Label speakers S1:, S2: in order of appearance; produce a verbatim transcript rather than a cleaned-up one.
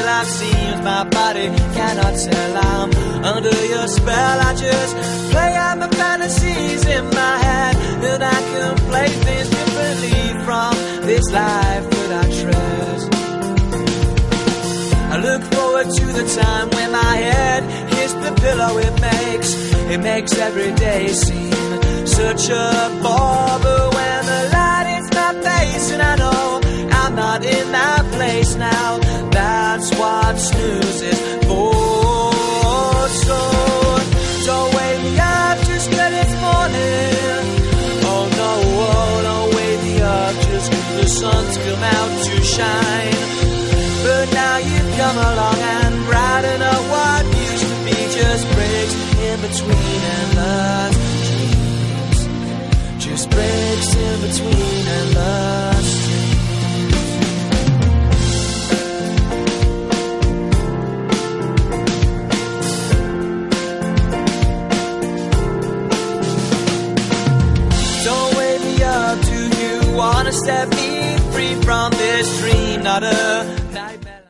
S1: life seems my body cannot tell. I'm under your spell. I just play out my fantasies in my head, and I can play things differently from this life without trust. I look forward to the time when my head hits the pillow. It makes, it makes every day seem such a bore. But when the light hits my face and I know I'm not in that place now, that's what snooze is for. So don't wake me up just 'cause it's morning. Oh no, oh, don't wake me up just 'cause the sun's come out to shine. But now you've come along and brighten up what used to be just breaks in between endless dreams. Just breaks in between endless dreams. Don't wake me up, do you wanna set me free from this dream? Not a nightmare.